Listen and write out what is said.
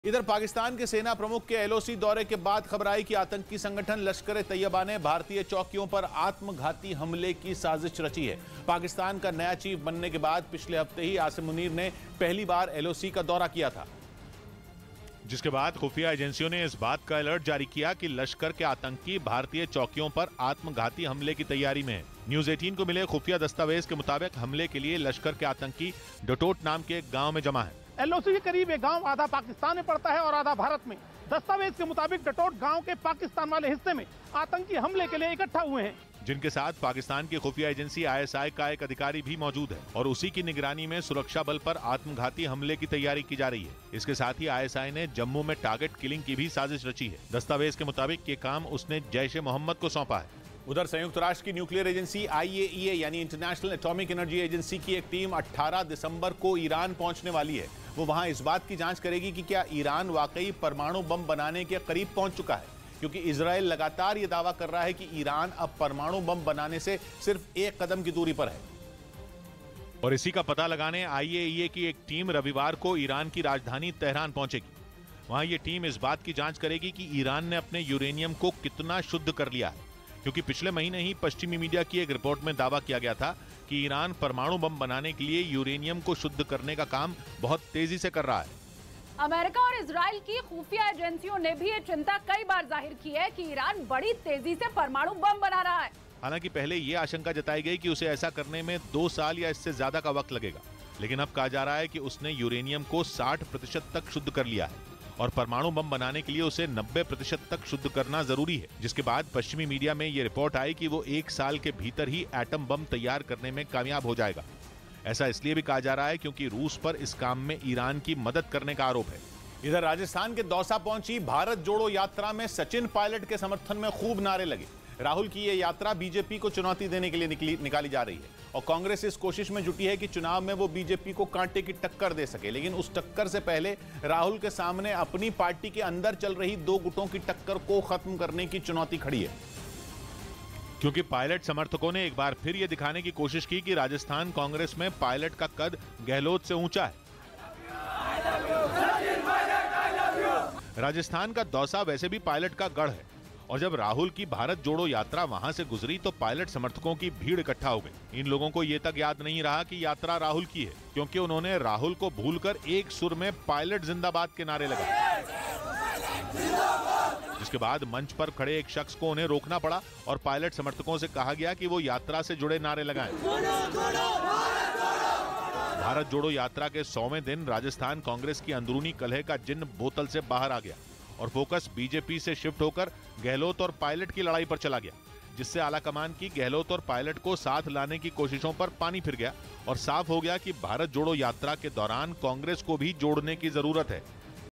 इधर पाकिस्तान के सेना प्रमुख के एलओसी दौरे के बाद खबर आई कि आतंकी संगठन लश्कर तैयबा ने भारतीय चौकियों पर आत्मघाती हमले की साजिश रची है। पाकिस्तान का नया चीफ बनने के बाद पिछले हफ्ते ही आसिम मुनीर ने पहली बार एलओसी का दौरा किया था, जिसके बाद खुफिया एजेंसियों ने इस बात का अलर्ट जारी किया कि लश्कर के आतंकी भारतीय चौकियों पर आत्मघाती हमले की तैयारी में है। न्यूज 18 को मिले खुफिया दस्तावेज के मुताबिक हमले के लिए लश्कर के आतंकी डटोट नाम के एक गांव में जमा है। एलओसी के करीब ये गांव आधा पाकिस्तान में पड़ता है और आधा भारत में। दस्तावेज के मुताबिक डटोट गांव के पाकिस्तान वाले हिस्से में आतंकी हमले के लिए इकट्ठा हुए हैं, जिनके साथ पाकिस्तान की खुफिया एजेंसी ISI का एक अधिकारी भी मौजूद है और उसी की निगरानी में सुरक्षा बल पर आत्मघाती हमले की तैयारी की जा रही है। इसके साथ ही ISI ने जम्मू में टारगेट किलिंग की भी साजिश रची है। दस्तावेज के मुताबिक ये काम उसने जैश-ए-मोहम्मद को सौंपा है। उधर संयुक्त राष्ट्र की न्यूक्लियर एजेंसी IAEA यानी इंटरनेशनल एटॉमिक एनर्जी एजेंसी की एक टीम 18 दिसंबर को ईरान पहुंचने वाली है। वो वहां इस बात की जांच करेगी कि क्या ईरान वाकई परमाणु बम बनाने के करीब पहुंच चुका है, क्योंकि इजराइल लगातार ये दावा कर रहा है कि ईरान अब परमाणु बम बनाने से सिर्फ एक कदम की दूरी पर है। और इसी का पता लगाने IAEA की एक टीम रविवार को ईरान की राजधानी तेहरान पहुंचेगी। वहां ये टीम इस बात की जांच करेगी कि ईरान ने अपने यूरेनियम को कितना शुद्ध कर लिया है, क्योंकि पिछले महीने ही पश्चिमी मीडिया की एक रिपोर्ट में दावा किया गया था कि ईरान परमाणु बम बनाने के लिए यूरेनियम को शुद्ध करने का काम बहुत तेजी से कर रहा है। अमेरिका और इजराइल की खुफिया एजेंसियों ने भी ये चिंता कई बार जाहिर की है कि ईरान बड़ी तेजी से परमाणु बम बना रहा है। हालांकि पहले ये आशंका जताई गई कि उसे ऐसा करने में 2 साल या इससे ज्यादा का वक्त लगेगा, लेकिन अब कहा जा रहा है कि उसने यूरेनियम को 60% तक शुद्ध कर लिया है और परमाणु बम बनाने के लिए उसे 90% तक शुद्ध करना जरूरी है। जिसके बाद पश्चिमी मीडिया में ये रिपोर्ट आई कि वो 1 साल के भीतर ही एटम बम तैयार करने में कामयाब हो जाएगा। ऐसा इसलिए भी कहा जा रहा है क्योंकि रूस पर इस काम में ईरान की मदद करने का आरोप है। इधर राजस्थान के दौसा पहुंची भारत जोड़ो यात्रा में सचिन पायलट के समर्थन में खूब नारे लगे। राहुल की यह यात्रा बीजेपी को चुनौती देने के लिए निकाली जा रही है और कांग्रेस इस कोशिश में जुटी है कि चुनाव में वो बीजेपी को कांटे की टक्कर दे सके, लेकिन उस टक्कर से पहले राहुल के सामने अपनी पार्टी के अंदर चल रही 2 गुटों की टक्कर को खत्म करने की चुनौती खड़ी है, क्योंकि पायलट समर्थकों ने एक बार फिर यह दिखाने की कोशिश की कि राजस्थान कांग्रेस में पायलट का कद गहलोत से ऊंचा है। राजस्थान का दौसा वैसे भी पायलट का गढ़ है और जब राहुल की भारत जोड़ो यात्रा वहां से गुजरी तो पायलट समर्थकों की भीड़ इकट्ठा हो गई। इन लोगों को ये तक याद नहीं रहा कि यात्रा राहुल की है, क्योंकि उन्होंने राहुल को भूलकर एक सुर में पायलट जिंदाबाद के नारे लगाए, जिसके बाद मंच पर खड़े एक शख्स को उन्हें रोकना पड़ा और पायलट समर्थकों से कहा गया कि वो यात्रा से जुड़े नारे लगाएं। भारत जोड़ो यात्रा के 100वें दिन राजस्थान कांग्रेस की अंदरूनी कलह का जिन्न बोतल से बाहर आ गया और फोकस बीजेपी से शिफ्ट होकर गहलोत और पायलट की लड़ाई पर चला गया, जिससे आलाकमान की गहलोत और पायलट को साथ लाने की कोशिशों पर पानी फिर गया और साफ हो गया कि भारत जोड़ो यात्रा के दौरान कांग्रेस को भी जोड़ने की जरूरत है।